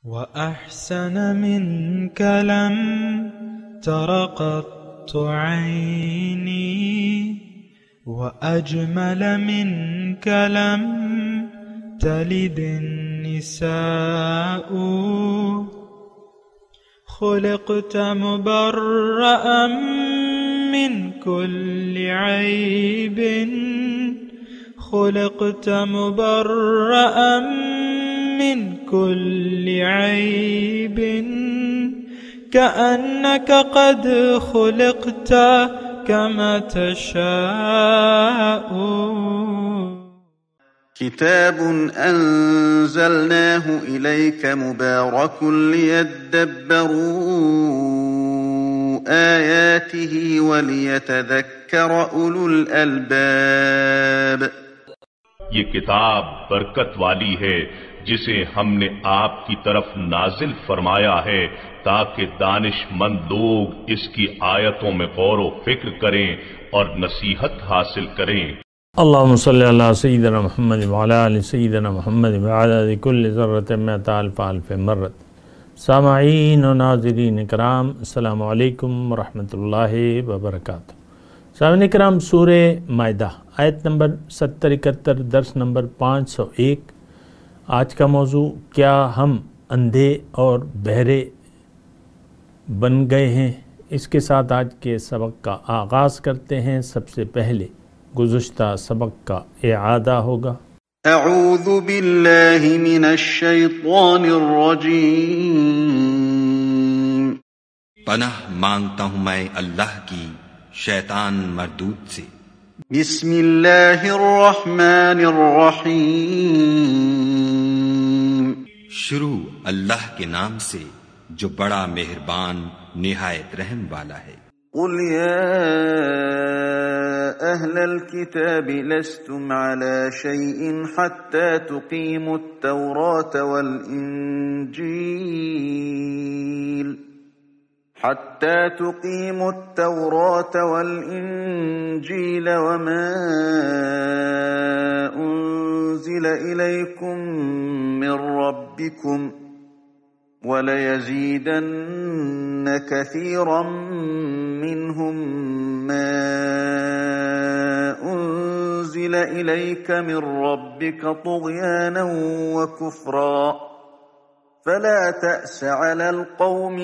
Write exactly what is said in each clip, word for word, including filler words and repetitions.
وأحسن منك لم تر قط عيني وأجمل منك لم تلد النساء خلقت مبرأ من كل عيب خلقت مبرأ من كل عيب كأنك قد خلقت كما تشاء. كتاب أنزلناه إليك مبارك ليدبروا آياته وليتذكر أولو الألباب. یہ کتاب برکت والی ہے جسے ہم نے آپ کی طرف نازل فرمایا ہے تاکہ دانش مند لوگ اس کی آیتوں میں غور و فکر کریں اور نصیحت حاصل کریں. اللہم صلی علی سیدنا محمد وعلی آل سیدنا محمد وعدد کل ذرۃ مئۃ الف الف مرۃ. سامعین و ناظرین کرام، السلام علیکم ورحمۃ اللہ وبرکاتہ. سامعین کرام، سورہ مائدہ آیت نمبر ستر اکہتر، درس نمبر پانچ سو ایک. آج کا موضوع، کیا ہم اندھے اور بہرے بن گئے ہیں؟ اس کے ساتھ آج کے سبق کا آغاز کرتے ہیں. سب سے پہلے گزشتہ سبق کا اعادہ ہوگا. اعوذ باللہ من الشیطان الرجیم. پناہ مانگتا ہوں میں اللہ کی شیطان مردود سے. بسم اللہ الرحمن الرحیم. شروع اللہ کے نام سے جو بڑا مہربان نہایت رحم والا ہے. قل یا اہل الكتاب لستم على شيء حتى تقيموا التوراة والإنجيل حتى تقيموا التوراة والإنجيل وما أنزل إليكم من ربكم وَلَيَزِيدَنَّ كَثِيرًا مِّنْهُمْ مَا أُنزِلَ إِلَيْكَ مِن رَّبِّكَ طُغْيَانًا وَكُفْرًا فَلَا تَأْسَ عَلَى الْقَوْمِ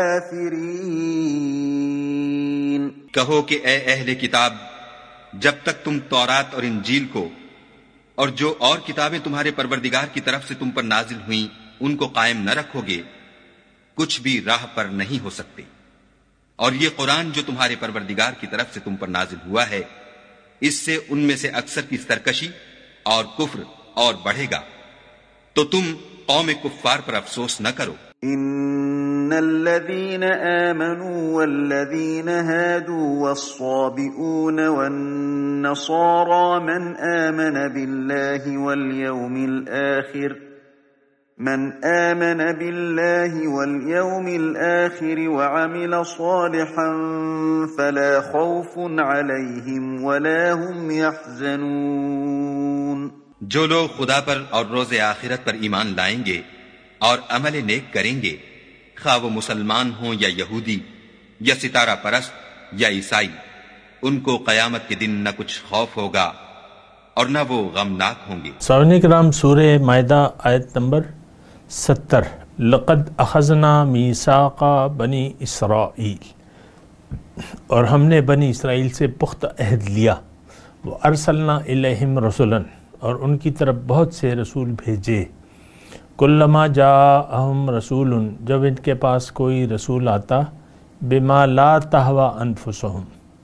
الْكَافِرِينَ. کہو کہ اے اہل کتاب، جب تک تم تورات اور انجیل کو اور جو اور کتابیں تمہارے پروردگار کی طرف سے تم پر نازل ہوئیں ان کو قائم نہ رکھو گے، کچھ بھی راہ پر نہیں ہو سکتے. اور یہ قرآن جو تمہارے پروردگار کی طرف سے تم پر نازل ہوا ہے، اس سے ان میں سے اکثر کی سرکشی اور کفر اور بڑھے گا. تو تم قوم کفار پر افسوس نہ کرو. ان الذين آمنوا والذين هادوا والصابئون والنصارى من آمن بالله واليوم الآخر من آمن بالله واليوم الآخر وعمل صالحا فلا خوف عليهم ولا هم يحزنون. جو لوگ خدا پر اور روز آخرت پر ایمان لائیں گے اور عمل نیک کریں گے، خواہ وہ مسلمان ہوں یا یہودی یا ستارہ پرست یا عیسائی، ان کو قیامت کے دن نہ کچھ خوف ہوگا اور نہ وہ غمناک ہوں گے. سامعین کرام، سورہ مائدہ آیت نمبر ستر. لقد اخذنا میثاق بنی اسرائیل، اور ہم نے بنی اسرائیل سے پختہ عہد لیا. وارسلنا الیہم رسلا، اور ان کی طرف بہت سے رسول بھیجے. کلما جاءہم رسول، جب ان کے پاس کوئی رسول آتا، بما لا تہوی انفسہم،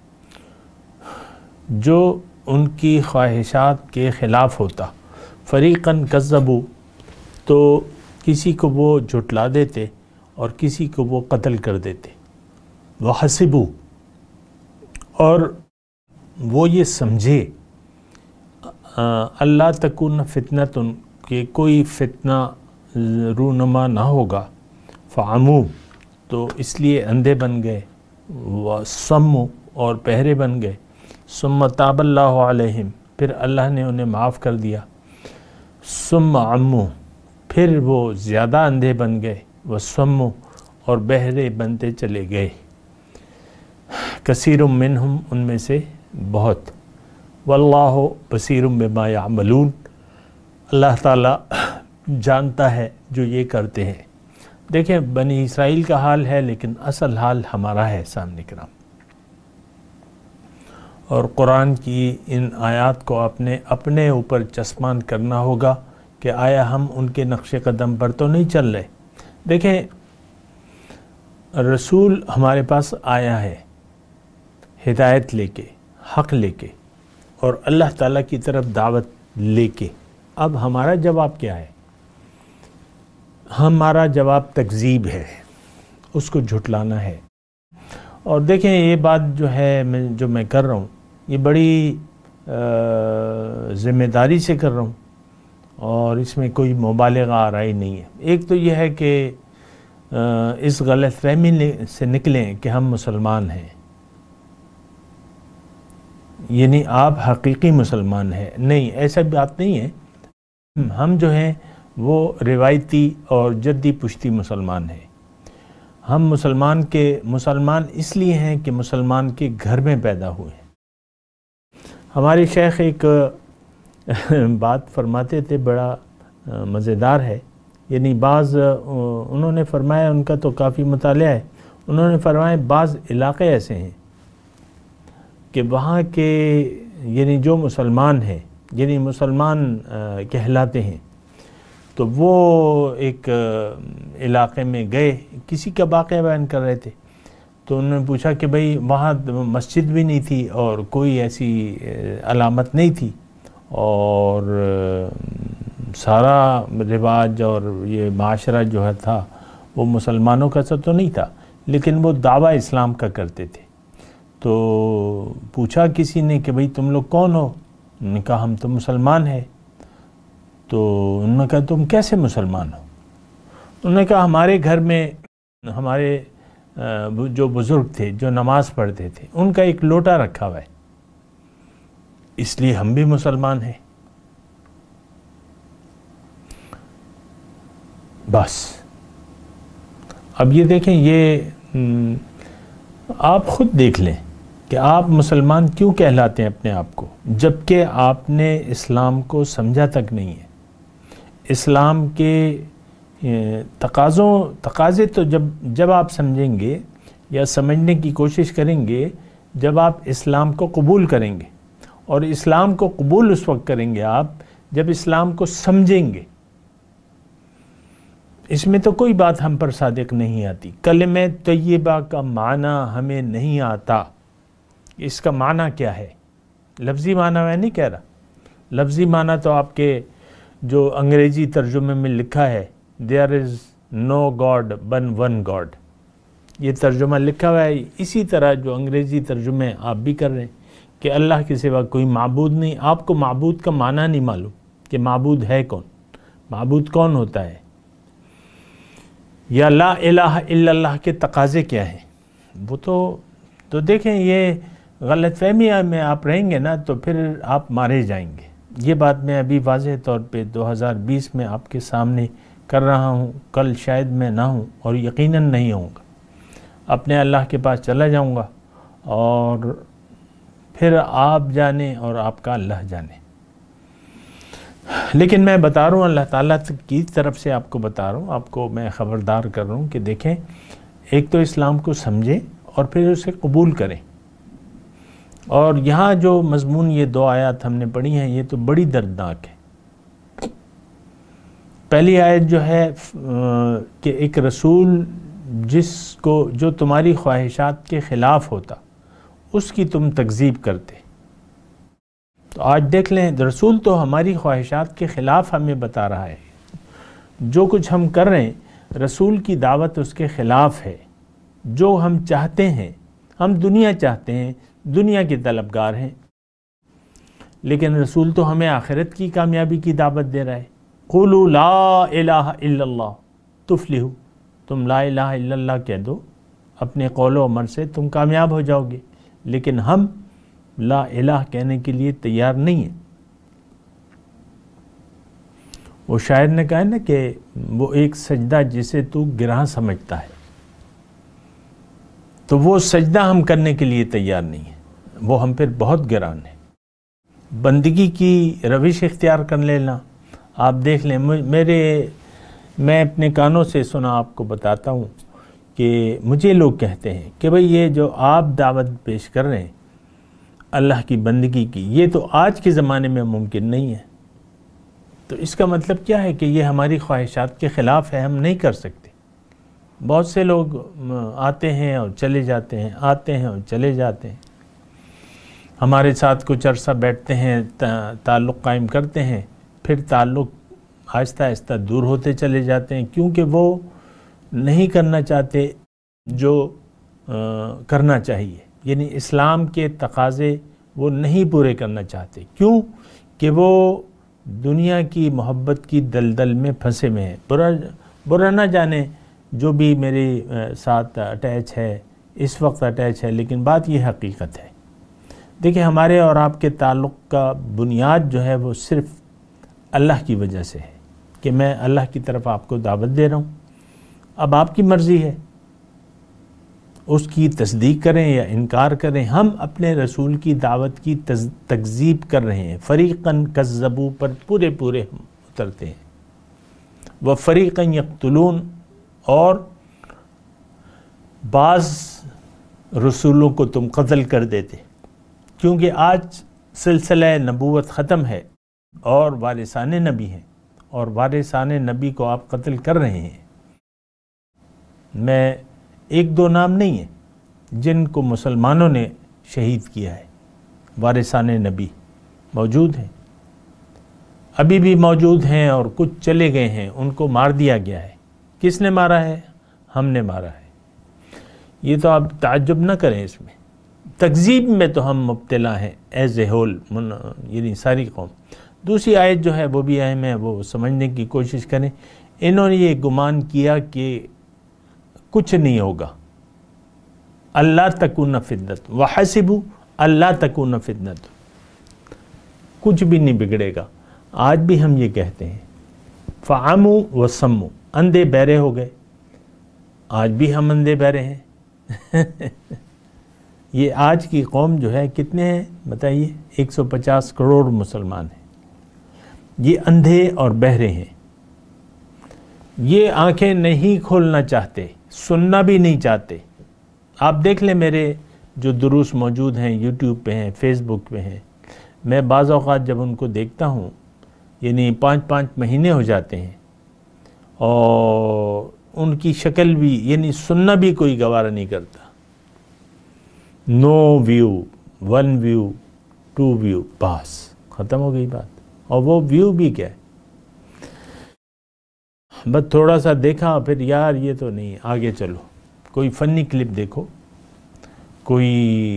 جو ان کی خواہشات کے خلاف ہوتا، فریقاً کذبوا، تو کسی کو وہ جھٹلا دیتے اور کسی کو وہ قتل کر دیتے. وحسبوا، اور وہ یہ سمجھے، اللہ تکون فتنۃ، کہ کوئی فتنہ رونما نہ ہوگا. فعموا، تو اس لیے اندھے بن گئے. وصموا، اور بہرے بن گئے. ثم تاب اللہ علیہم، پھر اللہ نے انہیں معاف کر دیا. ثم عموا، پھر وہ زیادہ اندھے بن گئے، وہ سمو اور بہرے بنتے چلے گئے، کثیر منہم ان میں سے بہت، واللہ بصیر بما یعملون اللہ تعالیٰ جانتا ہے جو یہ کرتے ہیں۔ دیکھیں بنی اسرائیل کا حال ہے، لیکن اصل حال ہمارا ہے سامنے کرام، اور قرآن کی ان آیات کو اپنے اپنے اوپر چسپاں کرنا ہوگا کہ آیا ہم ان کے نقش قدم پر تو نہیں چل رہے۔ دیکھیں رسول ہمارے پاس آیا ہے ہدایت لے کے، حق لے کے، اور اللہ تعالیٰ کی طرف دعوت لے کے۔ اب ہمارا جواب کیا ہے؟ ہمارا جواب تکذیب ہے، اس کو جھٹلانا ہے۔ اور دیکھیں یہ بات جو ہے میں جو میں کر رہا ہوں یہ بڑی ذمہ داری سے کر رہا ہوں، اور اس میں کوئی مبالغہ آ رہا ہی نہیں ہے۔ ایک تو یہ ہے کہ اس غلط فہمی سے نکلیں کہ ہم مسلمان ہیں، یعنی آپ حقیقی مسلمان ہیں، نہیں، ایسا بات نہیں ہے۔ ہم جو ہیں وہ روایتی اور جدی پشتی مسلمان ہیں۔ ہم مسلمان کے مسلمان اس لیے ہیں کہ مسلمان کے گھر میں پیدا ہوئے ہیں۔ ہمارے شیخ ایک بات فرماتے تھے، بڑا مزیدار ہے، یعنی بعض انہوں نے فرمایا، ان کا تو کافی مطالعہ ہے، انہوں نے فرمایا بعض علاقے ایسے ہیں کہ وہاں کے یعنی جو مسلمان ہیں، یعنی مسلمان کہلاتے ہیں، تو وہ ایک علاقے میں گئے، کسی کا واقعہ بیان کر رہے تھے، تو انہوں نے پوچھا کہ بھئی وہاں مسجد بھی نہیں تھی اور کوئی ایسی علامت نہیں تھی، اور سارا رواج اور یہ معاشرہ جو ہے تھا وہ مسلمانوں کا سا تو نہیں تھا، لیکن وہ دعویٰ اسلام کا کرتے تھے۔ تو پوچھا کسی نے کہ بھئی تم لوگ کون ہو؟ انہوں نے کہا ہم تو مسلمان ہیں۔ تو انہوں نے کہا تم کیسے مسلمان ہو؟ انہوں نے کہا ہمارے گھر میں ہمارے جو بزرگ تھے جو نماز پڑھتے تھے ان کا ایک لوٹا رکھا ہوا ہے، اس لیے ہم بھی مسلمان ہیں۔ بس اب یہ دیکھیں، یہ آپ خود دیکھ لیں کہ آپ مسلمان کیوں کہلاتے ہیں اپنے آپ کو، جبکہ آپ نے اسلام کو سمجھا تک نہیں ہے۔ اسلام کے تقاضوں تقاضے تو جب جب آپ سمجھیں گے یا سمجھنے کی کوشش کریں گے جب آپ اسلام کو قبول کریں گے، اور اسلام کو قبول اس وقت کریں گے آپ جب اسلام کو سمجھیں گے۔ اس میں تو کوئی بات ہم پر صادق نہیں آتی۔ کلمہ طیبہ کا معنی ہمیں نہیں آتا، اس کا معنی کیا ہے؟ لفظی معنی میں نہیں کہہ رہا، لفظی معنی تو آپ کے جو انگریزی ترجمے میں لکھا ہے there is no God but one God، یہ ترجمہ لکھا ہوا ہے، اسی طرح جو انگریزی ترجمے آپ بھی کر رہے ہیں کہ اللہ کے سوا کوئی معبود نہیں۔ آپ کو معبود کا معنی نہیں معلوم کہ معبود ہے کون، معبود کون ہوتا ہے، یا لا الہ الا اللہ کے تقاضے کیا ہیں، وہ تو تو دیکھیں یہ غلط فہمی میں آپ رہیں گے نا تو پھر آپ مارے جائیں گے۔ یہ بات میں ابھی واضح طور پہ دو ہزار بیس میں آپ کے سامنے کر رہا ہوں، کل شاید میں نہ ہوں اور یقیناً نہیں ہوں گا، اپنے اللہ کے پاس چلا جاؤں گا، اور پھر آپ جانیں اور آپ کا اللہ جانے۔ لیکن میں بتا رہا ہوں، اللہ تعالیٰ کی طرف سے آپ کو بتا رہا ہوں، آپ کو میں خبردار کر رہا ہوں کہ دیکھیں، ایک تو اسلام کو سمجھیں اور پھر اسے قبول کریں۔ اور یہاں جو مضمون یہ دو آیات ہم نے پڑھی ہیں یہ تو بڑی دردناک ہے۔ پہلی آیت جو ہے کہ ایک رسول جس کو جو تمہاری خواہشات کے خلاف ہوتا اس کی تم تکذیب کرتے۔ تو آج دیکھ لیں، رسول تو ہماری خواہشات کے خلاف ہمیں بتا رہا ہے، جو کچھ ہم کر رہے ہیں رسول کی دعوت اس کے خلاف ہے۔ جو ہم چاہتے ہیں، ہم دنیا چاہتے ہیں، دنیا کے طلبگار ہیں، لیکن رسول تو ہمیں آخرت کی کامیابی کی دعوت دے رہا ہے۔ قولوا لا الہ الا اللہ تفلحوا، تم لا الہ الا اللہ کہہ دو، اپنے قول و عمل سے تم کامیاب ہو جاؤ گے، لیکن ہم لا الہ کہنے کے لیے تیار نہیں ہیں۔ وہ شاعر نے کہا ہے نا کہ وہ ایک سجدہ جسے تو گراں سمجھتا ہے، تو وہ سجدہ ہم کرنے کے لیے تیار نہیں ہے، وہ ہم پر بہت گران ہے۔ بندگی کی روش اختیار کر لینا، آپ دیکھ لیں، میرے میں اپنے کانوں سے سنا، آپ کو بتاتا ہوں کہ مجھے لوگ کہتے ہیں کہ بھئی یہ جو آپ دعوت پیش کر رہے ہیں اللہ کی بندگی کی، یہ تو آج کے زمانے میں ممکن نہیں ہے۔ تو اس کا مطلب کیا ہے کہ یہ ہماری خواہشات کے خلاف ہے، ہم نہیں کر سکتے۔ بہت سے لوگ آتے ہیں اور چلے جاتے ہیں، آتے ہیں اور چلے جاتے ہیں، ہمارے ساتھ کچھ عرصہ بیٹھتے ہیں، تعلق قائم کرتے ہیں، پھر تعلق آہستہ آہستہ دور ہوتے چلے جاتے ہیں، کیونکہ وہ نہیں کرنا چاہتے جو کرنا چاہیے، یعنی اسلام کے تقاضے وہ نہیں پورے کرنا چاہتے۔ کیوں؟ کہ وہ دنیا کی محبت کی دلدل میں پھنسے ہوئے ہیں۔ برا برا نہ جانے جو بھی میرے ساتھ اٹیچ ہے، اس وقت اٹیچ ہے، لیکن بات یہ حقیقت ہے۔ دیکھیں، ہمارے اور آپ کے تعلق کا بنیاد جو ہے وہ صرف اللہ کی وجہ سے ہے کہ میں اللہ کی طرف آپ کو دعوت دے رہا ہوں، اب آپ کی مرضی ہے اس کی تصدیق کریں یا انکار کریں۔ ہم اپنے رسول کی دعوت کی تکذیب کر رہے ہیں، فریقاً کذبوا پر پورے پورے ہم اترتے ہیں، وفریقاً یقتلون، اور بعض رسولوں کو تم قتل کر دیتے، کیونکہ آج سلسلہ نبوت ختم ہے اور وارثان نبی ہیں، اور وارثان نبی کو آپ قتل کر رہے ہیں۔ میں ایک دو نام نہیں ہیں جن کو مسلمانوں نے شہید کیا ہے، وارثان نبی موجود ہیں، ابھی بھی موجود ہیں، اور کچھ چلے گئے ہیں، ان کو مار دیا گیا ہے۔ کس نے مارا ہے؟ ہم نے مارا ہے۔ یہ تو آپ تعجب نہ کریں، اس میں تکذیب میں تو ہم مبتلا ہیں ایز اے ہول، یعنی ساری قوم۔ دوسری آیت جو ہے وہ بھی اہم ہے، وہ سمجھنے کی کوشش کریں۔ انہوں نے یہ گمان کیا کہ کچھ نہیں ہوگا، اللہ تکون فتنۃ وحسبوا اللہ تکون فتنۃ، کچھ بھی نہیں بگڑے گا۔ آج بھی ہم یہ کہتے ہیں، فعموا وصموا، اندھے بہرے ہو گئے، آج بھی ہم اندھے بہرے ہیں۔ یہ آج کی قوم جو ہے کتنے ہیں بتائیے؟ ایک سو پچاس کروڑ مسلمان ہیں، یہ اندھے اور بہرے ہیں، یہ آنکھیں نہیں کھولنا چاہتے، سننا بھی نہیں چاہتے۔ آپ دیکھ لیں میرے جو دروس موجود ہیں، یوٹیوب پہ ہیں، فیس بک پہ ہیں، میں بعض اوقات جب ان کو دیکھتا ہوں، یعنی پانچ پانچ مہینے ہو جاتے ہیں، اور ان کی شکل بھی، یعنی سننا بھی کوئی گوارا نہیں کرتا۔ No view, one view, two view, بس ختم ہو گئی بات۔ اور وہ ویو بھی کیا ہے، بس تھوڑا سا دیکھا پھر یار یہ تو نہیں، آگے چلو، کوئی فنی کلپ دیکھو، کوئی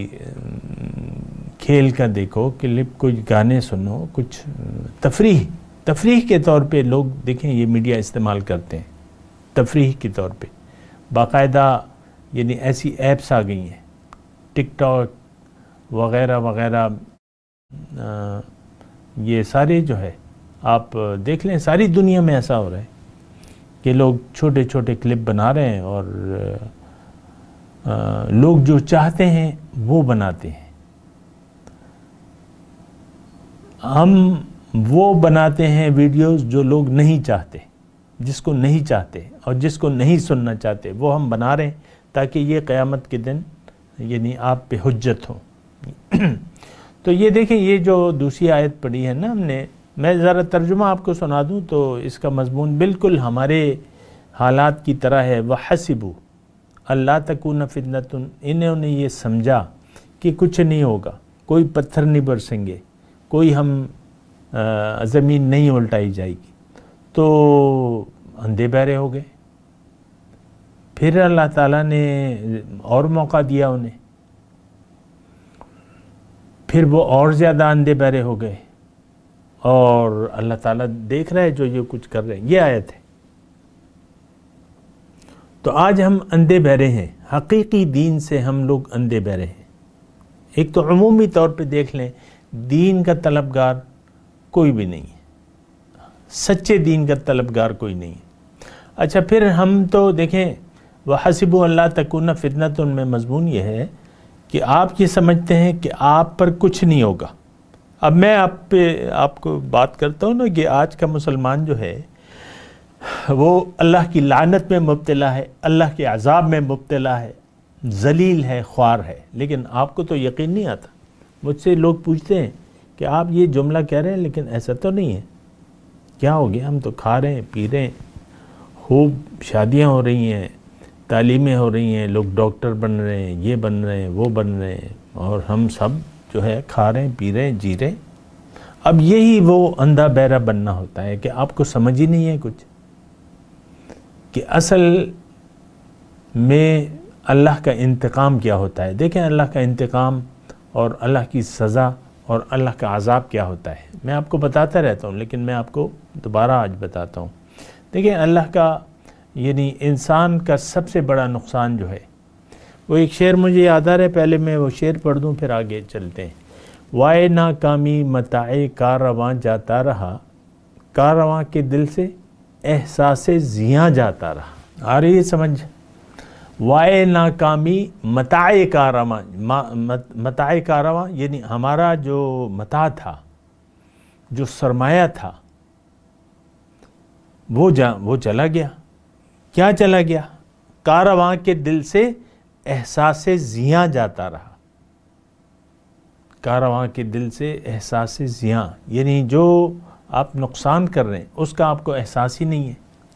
کھیل کا دیکھو کلپ، کوئی گانے سنو، کچھ تفریح تفریح کے طور پہ لوگ دیکھیں یہ میڈیا استعمال کرتے ہیں تفریح کے طور پہ، باقاعدہ یعنی ایسی ایپس آ گئی ہیں، ٹک ٹاک وغیرہ وغیرہ، یہ سارے جو ہے آپ دیکھ لیں، ساری دنیا میں ایسا ہو رہا ہے کہ لوگ چھوٹے چھوٹے کلپ بنا رہے ہیں، اور لوگ جو چاہتے ہیں وہ بناتے ہیں۔ ہم وہ بناتے ہیں ویڈیوز جو لوگ نہیں چاہتے، جس کو نہیں چاہتے اور جس کو نہیں سننا چاہتے، وہ ہم بنا رہے ہیں تاکہ یہ قیامت کے دن یعنی آپ پہ حجت ہو۔ تو یہ دیکھیں، یہ جو دوسری آیت پڑھی ہے نا ہم نے، میں ذرا ترجمہ آپ کو سنا دوں تو اس کا مضمون بالکل ہمارے حالات کی طرح ہے۔ وَحَسِبُوا اللہ تکون فتنۃ، انہوں نے یہ سمجھا کہ کچھ نہیں ہوگا، کوئی پتھر نہیں برسیں گے، کوئی ہم زمین نہیں الٹائی جائے گی، تو اندھے بہرے ہو گئے۔ پھر اللہ تعالیٰ نے اور موقع دیا انہیں، پھر وہ اور زیادہ اندھے بہرے ہو گئے، اور اللہ تعالیٰ دیکھ رہے جو یہ کچھ کر رہے ہیں۔ یہ آیت ہے۔ تو آج ہم اندھے بہرے ہیں، حقیقی دین سے ہم لوگ اندھے بہرے ہیں۔ ایک تو عمومی طور پہ دیکھ لیں، دین کا طلبگار کوئی بھی نہیں ہے، سچے دین کا طلبگار کوئی نہیں ہے۔ اچھا پھر ہم تو دیکھیں وَحَسِبُوا أَلَّا تَكُونَ فِتْنَةٌ میں مضمون یہ ہے کہ آپ یہ سمجھتے ہیں کہ آپ پر کچھ نہیں ہوگا۔ اب میں آپ پہ آپ کو بات کرتا ہوں نا کہ آج کا مسلمان جو ہے وہ اللہ کی لعنت میں مبتلا ہے، اللہ کے عذاب میں مبتلا ہے، ذلیل ہے، خوار ہے، لیکن آپ کو تو یقین نہیں آتا۔ مجھ سے لوگ پوچھتے ہیں کہ آپ یہ جملہ کہہ رہے ہیں لیکن ایسا تو نہیں ہے، کیا ہو گیا؟ ہم تو کھا رہے ہیں، پی رہے ہیں، خوب شادیاں ہو رہی ہیں، تعلیمیں ہو رہی ہیں، لوگ ڈاکٹر بن رہے ہیں، یہ بن رہے ہیں، وہ بن رہے ہیں، اور ہم سب جو ہے کھا رہے ہیں، پی رہے ہیں، جی رہے ہیں۔ اب یہی وہ اندھا بہرا بننا ہوتا ہے کہ آپ کو سمجھ ہی نہیں ہے کچھ، کہ اصل میں اللہ کا انتقام کیا ہوتا ہے۔ دیکھیں اللہ کا انتقام اور اللہ کی سزا اور اللہ کا عذاب کیا ہوتا ہے، میں آپ کو بتاتا رہتا ہوں لیکن میں آپ کو دوبارہ آج بتاتا ہوں۔ دیکھیں اللہ کا یعنی انسان کا سب سے بڑا نقصان جو ہے، وہ ایک شعر مجھے یاد آ رہا ہے، پہلے میں وہ شعر پڑھ دوں پھر آگے چلتے ہیں۔ وائے ناکامی متاع کارواں جاتا رہا، کارواں کے دل سے احساس زیاں جاتا رہا۔ آ رہی ہے سمجھ؟ وائے ناکامی متاع کارواں، متاع کارواں یعنی ہمارا جو متاع تھا، جو سرمایہ تھا، وہ جا وہ چلا گیا۔ کیا چلا گیا؟ کارواں کے دل سے احساس زیاں جاتا رہا۔ کارواں کے دل سے احساس زیاں یعنی جو آپ نقصان کر رہے ہیں اس کا آپ کو احساس ہی نہیں ہے۔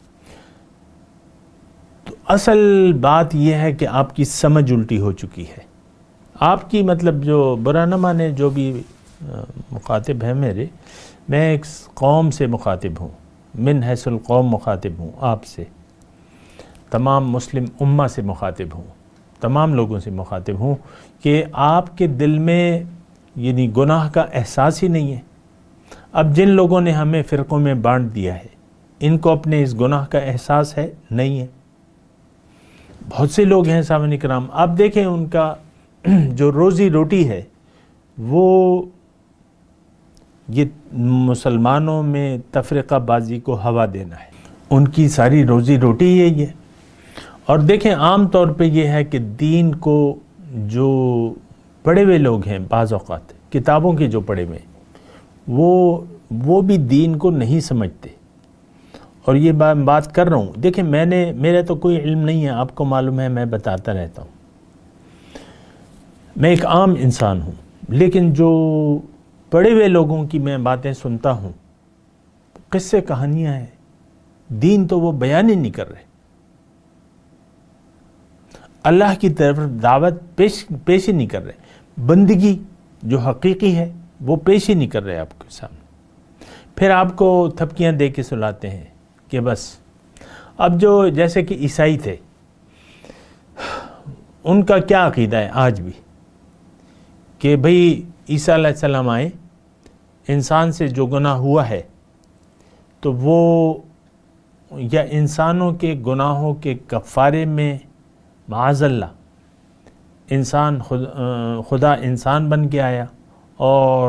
تو اصل بات یہ ہے کہ آپ کی سمجھ الٹی ہو چکی ہے۔ آپ کی مطلب جو برا نہ مانے جو بھی مخاطب ہیں میرے، میں ایک قوم سے مخاطب ہوں، من حیث القوم مخاطب ہوں، آپ سے تمام مسلم امہ سے مخاطب ہوں، تمام لوگوں سے مخاطب ہوں کہ آپ کے دل میں یعنی گناہ کا احساس ہی نہیں ہے۔ اب جن لوگوں نے ہمیں فرقوں میں بانٹ دیا ہے، ان کو اپنے اس گناہ کا احساس ہے؟ نہیں ہے۔ بہت سے لوگ ہیں سامعین کرام، آپ دیکھیں ان کا جو روزی روٹی ہے وہ یہ مسلمانوں میں تفرقہ بازی کو ہوا دینا ہے، ان کی ساری روزی روٹی یہی ہے۔ اور دیکھیں عام طور پہ یہ ہے کہ دین کو جو پڑھے ہوئے لوگ ہیں، بعض اوقات کتابوں کے جو پڑھے ہوئے وہ وہ بھی دین کو نہیں سمجھتے، اور یہ بات کر رہا ہوں، دیکھیں میں نے میرا تو کوئی علم نہیں ہے، آپ کو معلوم ہے، میں بتاتا رہتا ہوں، میں ایک عام انسان ہوں، لیکن جو پڑھے ہوئے لوگوں کی میں باتیں سنتا ہوں، قصے کہانیاں ہیں، دین تو وہ بیان ہی نہیں کر رہے، اللہ کی طرف دعوت پیش پیش ہی نہیں کر رہے، بندگی جو حقیقی ہے وہ پیش ہی نہیں کر رہے آپ کے سامنے۔ پھر آپ کو تھپکیاں دے کے سلاتے ہیں کہ بس اب جو جیسے کہ عیسائی تھے، ان کا کیا عقیدہ ہے آج بھی کہ بھئی عیسیٰ علیہ السلام آئے، انسان سے جو گناہ ہوا ہے تو وہ یا انسانوں کے گناہوں کے کفارے میں معاذ اللہ انسان خدا انسان بن کے آیا اور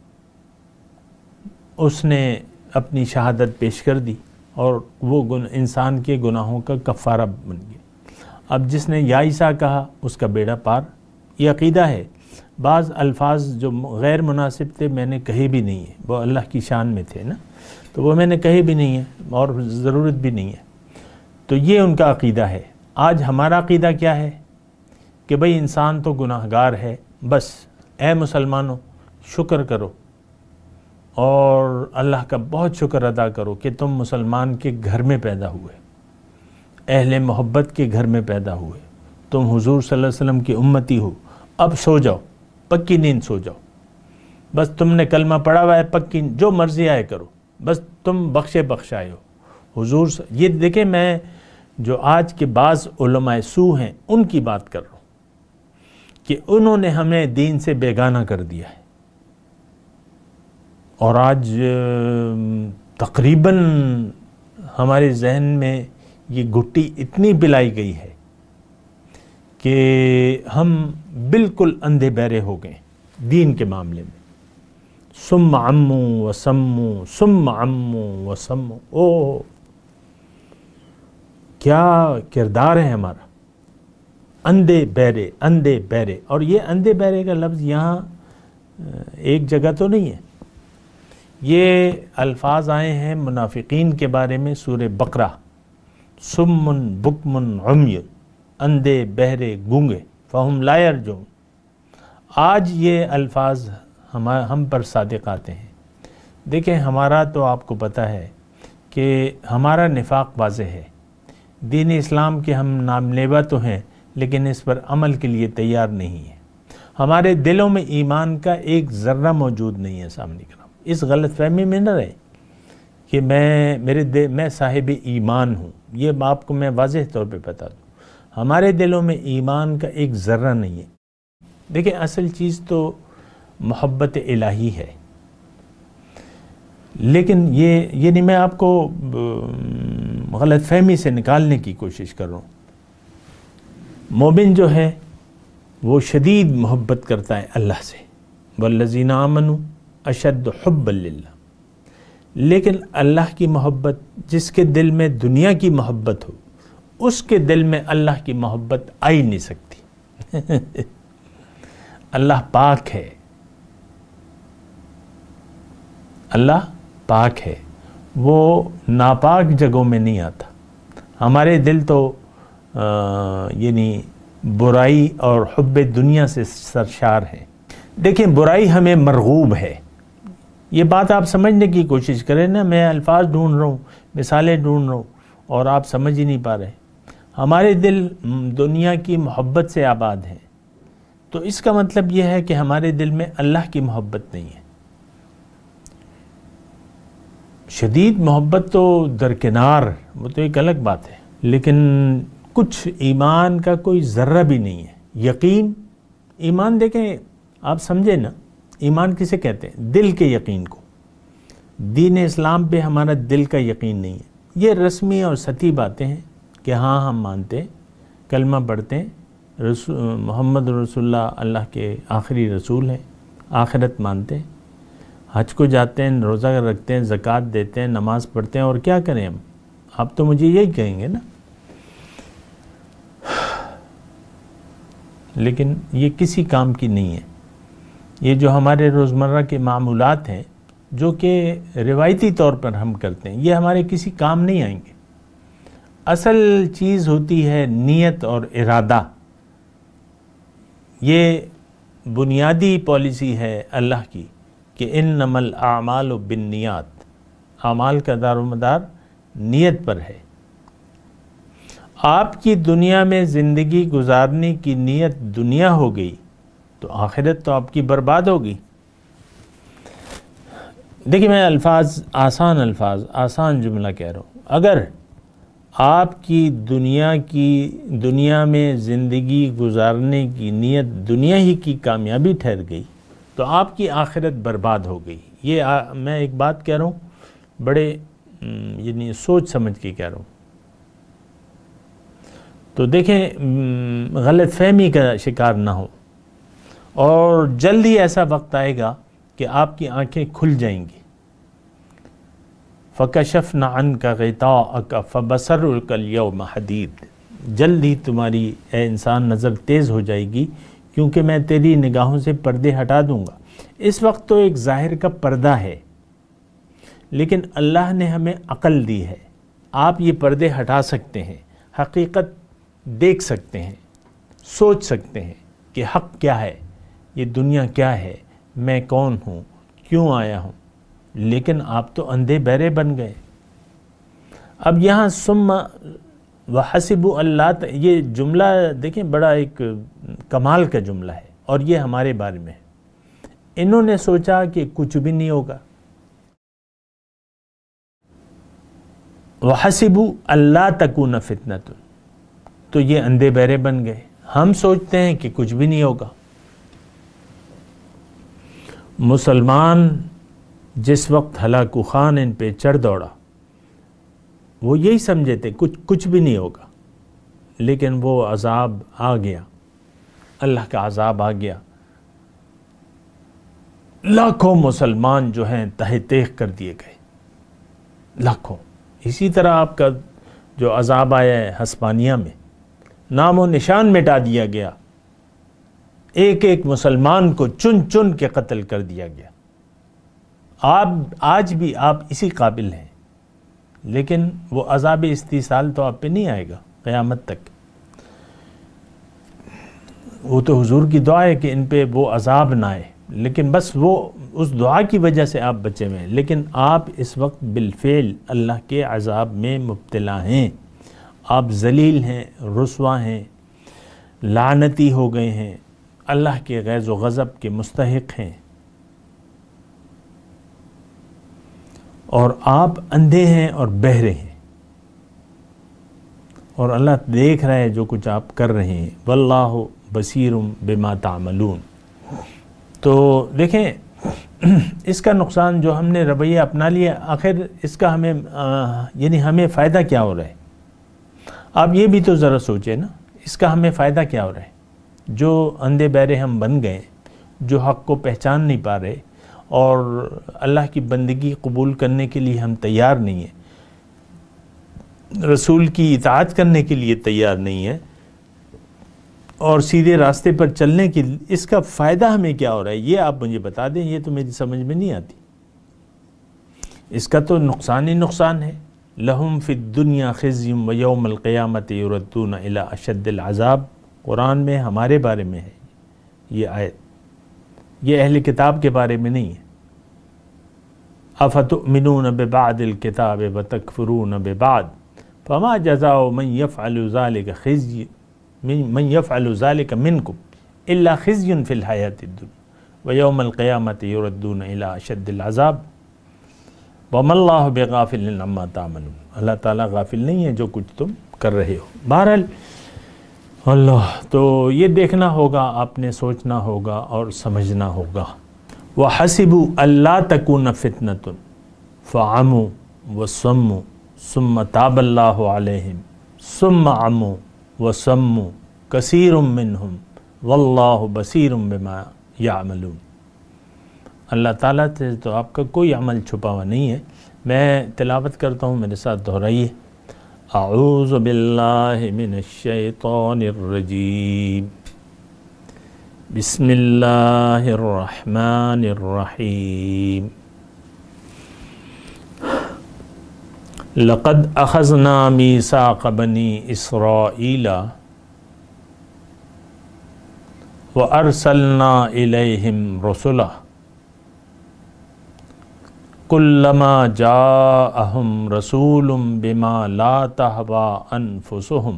اس نے اپنی شہادت پیش کر دی اور وہ انسان کے گناہوں کا کفارہ بن گیا۔ اب جس نے یا عیسیٰ کہا اس کا بیڑا پار، یہ عقیدہ ہے۔ بعض الفاظ جو غیر مناسب تھے میں نے کہے بھی نہیں ہے، وہ اللہ کی شان میں تھے نا، تو وہ میں نے کہے بھی نہیں ہے اور ضرورت بھی نہیں ہے۔ تو یہ ان کا عقیدہ ہے۔ آج ہمارا عقیدہ کیا ہے کہ بھئی انسان تو گناہ گار ہے، بس اے مسلمانوں شکر کرو اور اللہ کا بہت شکر ادا کرو کہ تم مسلمان کے گھر میں پیدا ہوئے، اہل محبت کے گھر میں پیدا ہوئے، تم حضور صلی اللہ علیہ وسلم کی امتی ہو، اب سو جاؤ، پکی نیند سو جاؤ، بس تم نے کلمہ پڑھا ہوا ہے، پکی جو مرضی آئے کرو، بس تم بخشے بخشائے ہو حضور سے۔ یہ دیکھیں میں جو آج کے بعض علماء سو ہیں ان کی بات کر رہا ہوں کہ انہوں نے ہمیں دین سے بیگانہ کر دیا ہے، اور آج تقریباً ہمارے ذہن میں یہ گھٹی اتنی پلائی گئی ہے کہ ہم بالکل اندھے بہرے ہو گئے دین کے معاملے میں۔ سم عمو و سمو سم عمو و سمو، او کیا کردار ہے ہمارا، اندھے بہرے اندھے بہرے۔ اور یہ اندھے بہرے کا لفظ یہاں ایک جگہ تو نہیں ہے، یہ الفاظ آئے ہیں منافقین کے بارے میں سورہ بقرہ، سمن بکمن عمی، اندھے بہرے گونگے، فہم لا یرجعون۔ آج یہ الفاظ ہم ہم پر صادق آتے ہیں۔ دیکھیں ہمارا تو آپ کو پتہ ہے کہ ہمارا نفاق واضح ہے، دین اسلام کے ہم نام لیوا تو ہیں لیکن اس پر عمل کے لیے تیار نہیں ہے، ہمارے دلوں میں ایمان کا ایک ذرہ موجود نہیں ہے۔ سامنے کرام اس غلط فہمی میں نہ رہے کہ میں میرے دل میں صاحب ایمان ہوں، یہ آپ کو میں واضح طور پہ بتا دوں، ہمارے دلوں میں ایمان کا ایک ذرہ نہیں ہے۔ دیکھیں اصل چیز تو محبت الہی ہے، لیکن یہ یہ نہیں، میں آپ کو غلط فہمی سے نکالنے کی کوشش کر رہا ہوں۔ مومن جو ہے وہ شدید محبت کرتا ہے اللہ سے، والذین آمنوا اشد حبا للہ، لیکن اللہ کی محبت، جس کے دل میں دنیا کی محبت ہو اس کے دل میں اللہ کی محبت آ ہی نہیں سکتی۔ اللہ پاک ہے، اللہ پاک ہے، وہ ناپاک جگہوں میں نہیں آتا۔ ہمارے دل تو یعنی برائی اور حب دنیا سے سرشار ہیں۔ دیکھیں برائی ہمیں مرغوب ہے، یہ بات آپ سمجھنے کی کوشش کریں نا، میں الفاظ ڈھونڈ رہا ہوں، مثالیں ڈھونڈ رہا ہوں اور آپ سمجھ ہی نہیں پا رہے۔ ہمارے دل دنیا کی محبت سے آباد ہیں، تو اس کا مطلب یہ ہے کہ ہمارے دل میں اللہ کی محبت نہیں ہے۔ شدید محبت تو درکنار، وہ تو ایک الگ بات ہے، لیکن کچھ ایمان کا کوئی ذرہ بھی نہیں ہے۔ یقین، ایمان دیکھیں آپ سمجھیں نا، ایمان کسے کہتے ہیں؟ دل کے یقین کو۔ دین اسلام پہ ہمارا دل کا یقین نہیں ہے، یہ رسمی اور سطحی باتیں ہیں کہ ہاں ہم مانتے ہیں، کلمہ پڑھتے ہیں، رسول محمد رسول اللہ اللہ کے آخری رسول ہیں، آخرت مانتے ہیں، حج کو جاتے ہیں، روزہ رکھتے ہیں، زکوٰۃ دیتے ہیں، نماز پڑھتے ہیں، اور کیا کریں ہم؟ آپ تو مجھے یہی کہیں گے نا۔ لیکن یہ کسی کام کی نہیں ہے، یہ جو ہمارے روزمرہ کے معمولات ہیں جو کہ روایتی طور پر ہم کرتے ہیں، یہ ہمارے کسی کام نہیں آئیں گے۔ اصل چیز ہوتی ہے نیت اور ارادہ، یہ بنیادی پالیسی ہے اللہ کی کہ انما الاعمال بالنیات، اعمال کا دار و مدار نیت پر ہے۔ آپ کی دنیا میں زندگی گزارنے کی نیت دنیا ہو گئی تو آخرت تو آپ کی برباد ہوگی۔ دیکھیں میں الفاظ آسان الفاظ آسان جملہ کہہ رہا ہوں، اگر آپ کی دنیا کی دنیا میں زندگی گزارنے کی نیت دنیا ہی کی کامیابی ٹھہر گئی تو آپ کی آخرت برباد ہو گئی۔ یہ میں ایک بات کہہ رہا ہوں، بڑے یعنی سوچ سمجھ کے کہہ رہا ہوں۔ تو دیکھیں غلط فہمی کا شکار نہ ہو، اور جلد ہی ایسا وقت آئے گا کہ آپ کی آنکھیں کھل جائیں گی۔ فَكَشَفْنَا عَنْكَ غِطَاءَكَ فَبَصَرُكَ الْيَوْمَ حَدِيدٌ، جلد ہی تمہاری اے انسان نظر تیز ہو جائے گی، کیونکہ میں تیری نگاہوں سے پردے ہٹا دوں گا۔ اس وقت تو ایک ظاہر کا پردہ ہے، لیکن اللہ نے ہمیں عقل دی ہے، آپ یہ پردے ہٹا سکتے ہیں، حقیقت دیکھ سکتے ہیں، سوچ سکتے ہیں کہ حق کیا ہے، یہ دنیا کیا ہے، میں کون ہوں، کیوں آیا ہوں، لیکن آپ تو اندھے بہرے بن گئے۔ اب یہاں ثم وحسبوا اللہ، یہ جملہ دیکھیں بڑا ایک کمال کا جملہ ہے، اور یہ ہمارے بارے میں ہے۔ انہوں نے سوچا کہ کچھ بھی نہیں ہوگا، وحسبوا اللہ تکون فتنۃ، تو یہ اندھے بہرے بن گئے۔ ہم سوچتے ہیں کہ کچھ بھی نہیں ہوگا۔ مسلمان جس وقت ہلاکو خان ان پہ چڑھ دوڑا، وہ یہی سمجھے تھے کچھ کچھ بھی نہیں ہوگا، لیکن وہ عذاب آ گیا، اللہ کا عذاب آ گیا۔ لاکھوں مسلمان جو ہیں تہہ تیغ کر دیے گئے، لاکھوں۔ اسی طرح آپ کا جو عذاب آیا ہے ہسپانیہ میں، نام و نشان مٹا دیا گیا، ایک ایک مسلمان کو چن چن کے قتل کر دیا گیا۔ آپ آج بھی آپ اسی قابل ہیں، لیکن وہ عذاب استیصال تو آپ پہ نہیں آئے گا قیامت تک۔ وہ تو حضور کی دعا ہے کہ ان پہ وہ عذاب نہ آئے، لیکن بس وہ اس دعا کی وجہ سے آپ بچے ہوئے ہیں، لیکن آپ اس وقت بالفعل اللہ کے عذاب میں مبتلا ہیں۔ آپ ذلیل ہیں، رسوا ہیں، لعنتی ہو گئے ہیں، اللہ کے غیظ و غضب کے مستحق ہیں، اور آپ اندھے ہیں اور بہرے ہیں، اور اللہ دیکھ رہا ہے جو کچھ آپ کر رہے ہیں۔ واللہ بصیر بما تعملون۔ تو دیکھیں اس کا نقصان جو ہم نے رویہ اپنا لیا، آخر اس کا ہمیں یعنی ہمیں فائدہ کیا ہو رہا ہے؟ آپ یہ بھی تو ذرا سوچیں نا، اس کا ہمیں فائدہ کیا ہو رہا ہے؟ جو اندھے بہرے ہم بن گئے، جو حق کو پہچان نہیں پا رہے، اور اللہ کی بندگی قبول کرنے کے لیے ہم تیار نہیں ہیں، رسول کی اطاعت کرنے کے لیے تیار نہیں ہیں، اور سیدھے راستے پر چلنے کے لیے، اس کا فائدہ ہمیں کیا ہو رہا ہے؟ یہ آپ مجھے بتا دیں، یہ تو میری سمجھ میں نہیں آتی۔ اس کا تو نقصان ہی نقصان ہے۔ لہم فی الدنیا خزی و یوم القیامت یردون الی اشد العذاب، قرآن میں ہمارے بارے میں ہے یہ آیت، یہ اہل کتاب کے بارے میں نہیں ہے۔ افتؤمنون ببعض الکتاب وتکفرون ببعض فما جزاء من یفعل ذلک خزی من یفعل ذلک منکم الا خزی فی الحیاۃ الدنیا ویوم القیامت یردون الی اشد العذاب وما اللہ بغافل عما تعملون۔ اللہ تعالیٰ غافل نہیں ہے جو کچھ تم کر رہے ہو۔ بہرحال اللہ تو یہ دیکھنا ہوگا، آپ نے سوچنا ہوگا اور سمجھنا ہوگا۔ وَحَسِبُوا أَلَّا تَكُونَ فِتْنَةٌ فَعَمُوا وَصَمُّوا ثُمَّ تَابَ اللَّهُ عَلَيْهِمْ ثُمَّ عَمُوا وَصَمُّوا كَثِيرٌ مِّنْهُمْ وَاللَّهُ بَصِيرٌ بِمَا يَعْمَلُونَ۔ اللہ تعالیٰ سے تو آپ کا کوئی عمل چھپا ہوا نہیں ہے۔ میں تلاوت کرتا ہوں، میرے ساتھ دہرائیے۔ اعوذ باللہ من الشیطان الرجیم، بسم اللہ الرحمن الرحیم۔ لقد اخذنا میثاق بنی اسرائیل وارسلنا الیہم رسلا کلما جاءہم رسول بما لا تہوی انفسہم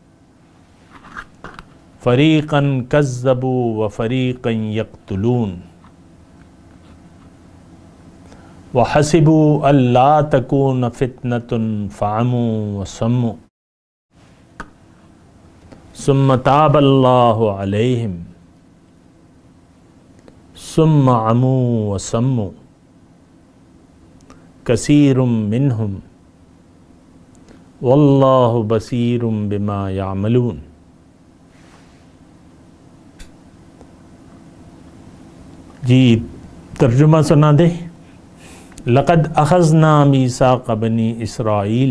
فریقا کذبوا وفریقا یقتلون وحسبوا الا تکون فتنة فعموا وصموا ثم تاب اللہ علیہم ثم عموا وصموا کثیر منہم واللہ بصیر بما یعملون۔ جی ترجمہ سنا دے۔ لقد اخذنا میثاق بنی اسرائیل،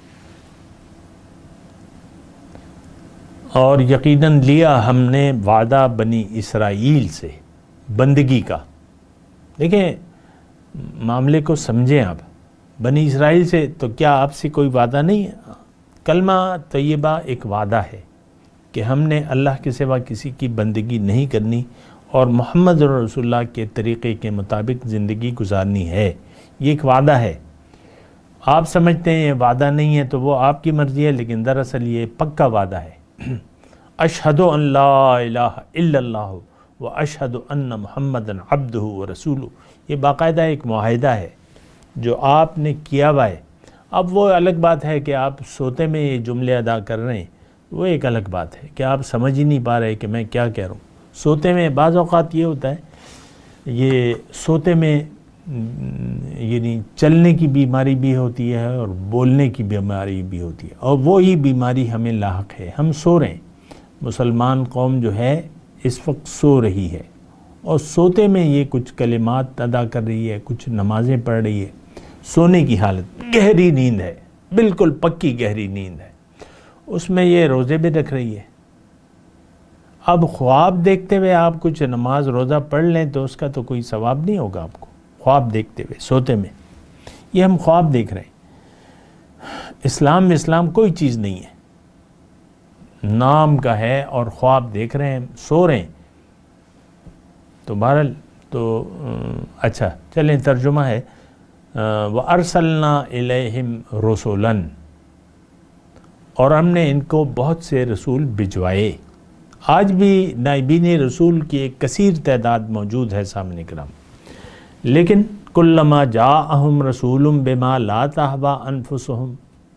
اور یقیناً لیا ہم نے وعدہ بنی اسرائیل سے بندگی کا۔ دیکھیں معاملے کو سمجھیں آپ، بنی اسرائیل سے تو کیا آپ سے کوئی وعدہ نہیں ہے؟ کلمہ طیبہ ایک وعدہ ہے کہ ہم نے اللہ کے سوا کسی کی بندگی نہیں کرنی اور محمد رسول اللہ کے طریقے کے مطابق زندگی گزارنی ہے، یہ ایک وعدہ ہے۔ آپ سمجھتے ہیں یہ وعدہ نہیں ہے تو وہ آپ کی مرضی ہے، لیکن دراصل یہ پکا وعدہ ہے۔ اشہد ان لا الہ الا اللہ و اشہد ان محمد عبدہ و رسولہ، یہ باقاعدہ ایک معاہدہ ہے جو آپ نے کیا ہوا ہے۔ اب وہ الگ بات ہے کہ آپ سوتے میں یہ جملے ادا کر رہے ہیں، وہ ایک الگ بات ہے کہ آپ سمجھ ہی نہیں پا رہے کہ میں کیا کہہ رہا ہوں۔ سوتے میں بعض اوقات یہ ہوتا ہے، یہ سوتے میں یعنی چلنے کی بیماری بھی ہوتی ہے اور بولنے کی بیماری بھی ہوتی ہے، اور وہی بیماری ہمیں لاحق ہے۔ ہم سو رہے ہیں، مسلمان قوم جو ہے اس وقت سو رہی ہے، اور سوتے میں یہ کچھ کلمات ادا کر رہی ہے، کچھ نمازیں پڑھ رہی ہے، سونے کی حالت، گہری نیند ہے، بالکل پکی گہری نیند ہے، اس میں یہ روزے بھی رکھ رہی ہے۔ اب خواب دیکھتے ہوئے آپ کچھ نماز روزہ پڑھ لیں تو اس کا تو کوئی ثواب نہیں ہوگا آپ کو، خواب دیکھتے ہوئے سوتے میں۔ یہ ہم خواب دیکھ رہے ہیں۔ اسلام میں اسلام کوئی چیز نہیں ہے، نام کا ہے، اور خواب دیکھ رہے ہیں، سو رہے ہیں تو بہرحال تو اچھا چلیں ترجمہ ہے وَأَرْسَلْنَا إِلَيْهِمْ رُسُلًا، اور ہم نے ان کو بہت سے رسول بھجوائے۔ آج بھی نائبین رسول کی ایک کثیر تعداد موجود ہے سامنے کرام، لیکن کلما جاءہم رسول بما لا تہوی انفسہم،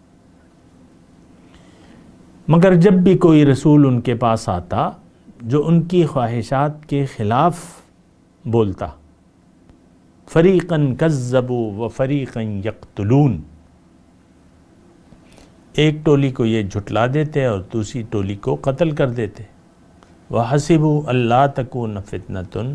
مگر جب بھی کوئی رسول ان کے پاس آتا جو ان کی خواہشات کے خلاف بولتا، فریقاً کذبوا وفریقاً یقتلون، ایک ٹولی کو یہ جھٹلا دیتے اور دوسری ٹولی کو قتل کر دیتے۔ وَحَسِبُوا أَلَّا تَكُونَ فِتْنَةٌ،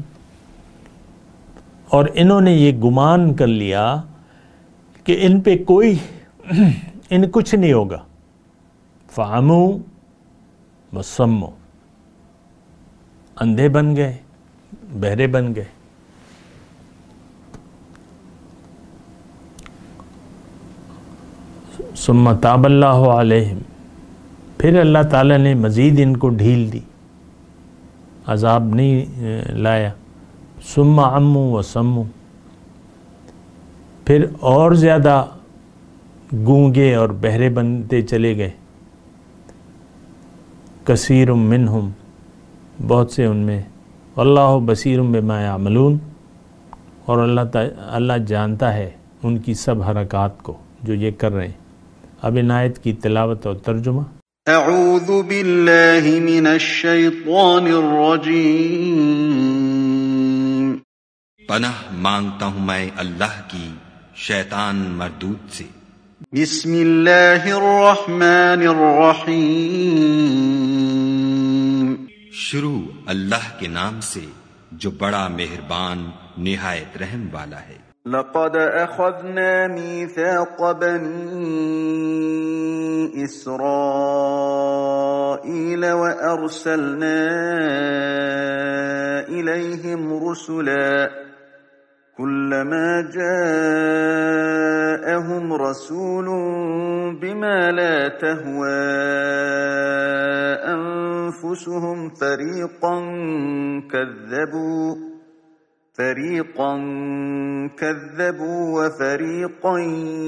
اور انہوں نے یہ گمان کر لیا کہ ان پہ کوئی ان کچھ نہیں ہوگا۔ فَعَمُوا وَصَمُّوا، اندھے بن گئے، بہرے بن گئے۔ ثُمَّ تَابَ اللَّهُ عَلَيْهِمْ، پھر اللہ تعالیٰ نے مزید ان کو ڈھیل دی، عذاب نہیں لایا۔ ثُمَّ عَمُّوا وَصَمُّوا، پھر اور زیادہ گونگے اور بہرے بنتے چلے گئے۔ کثیر منہم، بہت سے ان میں، واللہ بصیر بما یعملون، اور اللہ اللہ جانتا ہے ان کی سب حرکات کو جو یہ کر رہے ہیں۔ اب ان آیت کی تلاوت اور ترجمہ۔ اعوذ باللہ من الشیطان الرجیم، پناہ مانگتا ہوں میں اللہ کی شیطان مردود سے۔ بسم اللہ الرحمن الرحیم، شروع اللہ کے نام سے جو بڑا مہربان نہایت رحم والا ہے۔ لقد اخذنا میثاق بنی اسرائیل وارسلنا الیہم رسلا كلما جاءهم رسول بما لا تهوى أنفسهم فريقا كذبوا فريقا كذبوا وفريقا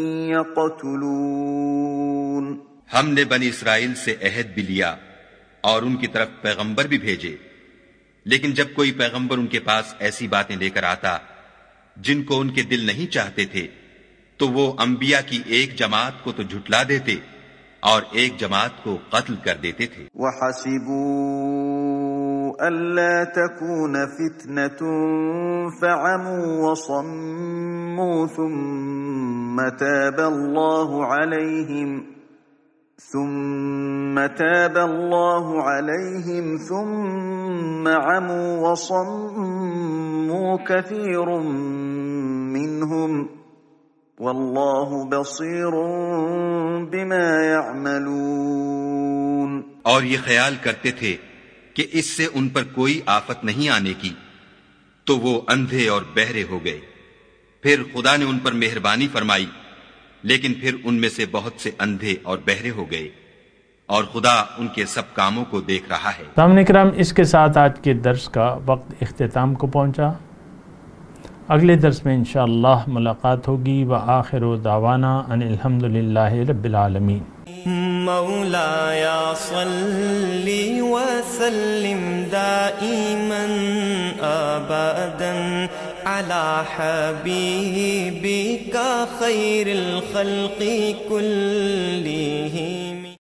يقتلون۔ ہم نے بنی اسرائیل سے عہد بھی لیا اور ان کی طرف پیغمبر بھی بھیجے، لیکن جب کوئی پیغمبر ان کے پاس ایسی باتیں لے کر آتا جن کو ان کے دل نہیں چاہتے تھے تو وہ انبیاء کی ایک جماعت کو تو جھٹلا دیتے اور ایک جماعت کو قتل کر دیتے تھے۔ وَحَسِبُوا أَلَّا تَكُونَ فِتْنَةٌ فَعَمُوا وَصَمُّوا ثُمَّ تَابَ اللَّهُ عَلَيْهِمْ ثُمَّ تَابَ اللَّهُ عَلَيْهِمْ ثُمَّ عَمُوا وَصَمُّوا كَثِيرٌ مِّنْهُمْ وَاللَّهُ بَصِيرٌ بِمَا يَعْمَلُونَ۔ اور یہ خیال کرتے تھے کہ اس سے ان پر کوئی آفت نہیں آنے کی، تو وہ اندھے اور بہرے ہو گئے۔ پھر خدا نے ان پر مہربانی فرمائی، لیکن پھر ان میں سے بہت سے اندھے اور بہرے ہو گئے، اور خدا ان کے سب کاموں کو دیکھ رہا ہے۔ سامنے کرام، اس کے ساتھ آج کے درس کا وقت اختتام کو پہنچا۔ اگلے درس میں انشاءاللہ ملاقات ہوگی۔ وآخر دعوانا ان الحمدللہ رب العالمین۔ مولایا صلی وسلم دائما ابدا علی حبیبک خیر الخلق کلہم۔